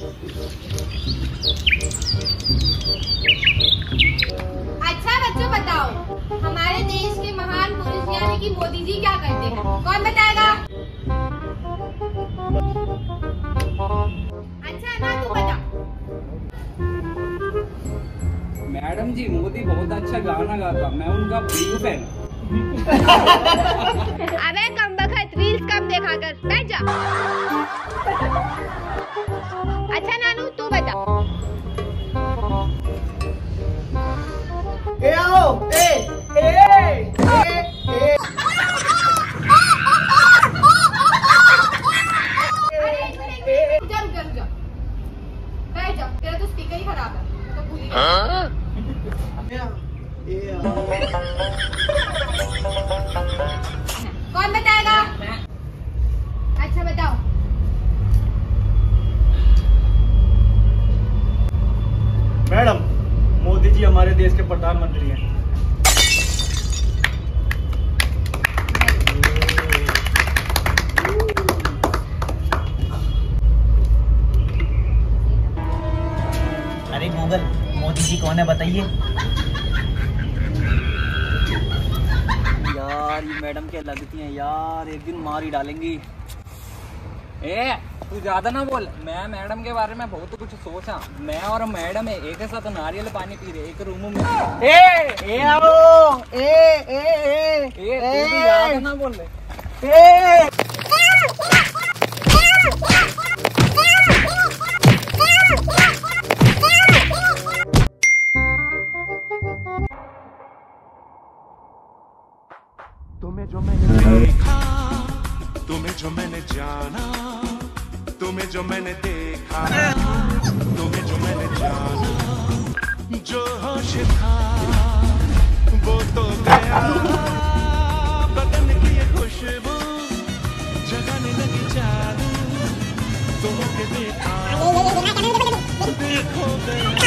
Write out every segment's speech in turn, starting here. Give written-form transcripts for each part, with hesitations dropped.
अच्छा बच्चों बताओ, हमारे देश के महान पुरुष यानी कि मोदी जी क्या करते हैं? कौन बताएगा? अच्छा ना, तू बता। मैडम जी, मोदी बहुत अच्छा गाना गाता, मैं उनका बिग फैन। अबे कमबख्त, रील्स कम देखा कर, बैठ जा। अच्छा नानू, तू बता। ए आओ, ए ए ए ए। रुक जा, बैठ जा, तेरा तो स्पीकर ही खराब है, तो भूल ही गया। कौन बताएगा? अच्छा बताओ। मैडम, मोदी जी हमारे देश के प्रधानमंत्री हैं। अरे गूगल, मोदी जी कौन है बताइए। यार ये मैडम क्या लगती हैं यार, एक दिन मार ही डालेंगी। ए, तू ज्यादा ना बोल। मैं मैडम के बारे में बहुत कुछ सोचा। मैं और मैडम एक साथ नारियल पानी पी रहे एक रूम में। ए आओ, ए तू भी ज्यादा ना बोल रहे। तुम्हें जो मैंने देखा, तुम्हें जो मैंने जाना, तुम्हें जो मैंने देखा, तुम्हें जो मैंने जाना, जो होश था वो तो गया, बदन की ये खुशबू जगाने लगी चालू, तुम्हें देखा देखो गया।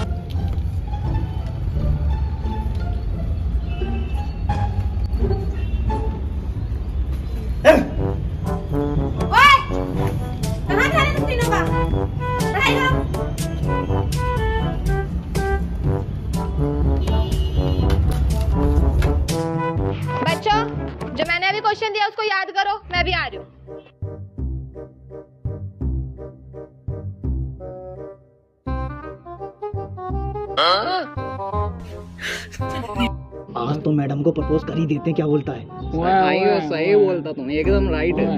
बच्चों, जो मैंने अभी क्वेश्चन दिया उसको याद करो, मैं भी आ रही हूँ। आज तो मैडम को प्रपोज कर ही देते हैं, क्या बोलता है? सही बोलता तुम, एकदम राइट है।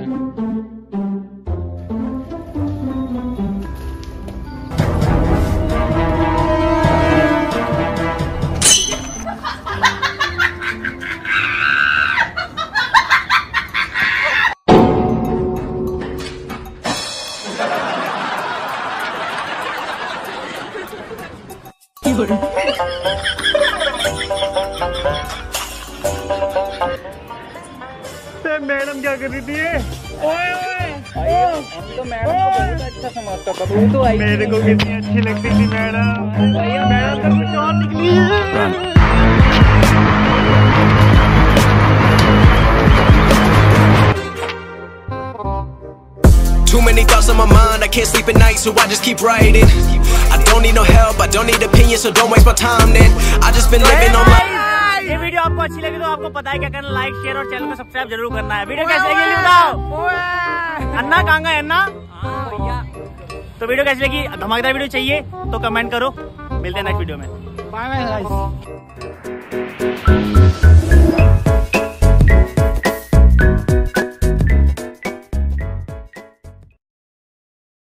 मैडम क्या कर रही थी? हम तो मैडम को बहुत अच्छा समझता था, तू तो आई। मेरे को कितनी अच्छी लगती थी मैडम। मैडम तो कुछ और निकली है। Too many thoughts on my mind, I can't sleep at night, so I just keep writing. I don't need no help, I don't need opinions, so don't waste my time then. I just been living on my... ये video आपको अच्छी लगी तो आपको पता है क्या करना, लाइक शेयर और चैनल को सब्सक्राइब जरूर करना है। वीडियो कैसी लगी बताओ। अन्ना कहाँ गए अन्ना? तो वीडियो कैसी लगी, धमाकेदार वीडियो चाहिए तो कमेंट करो। मिलते हैं नेक्स्ट वीडियो में। Bye bye guys.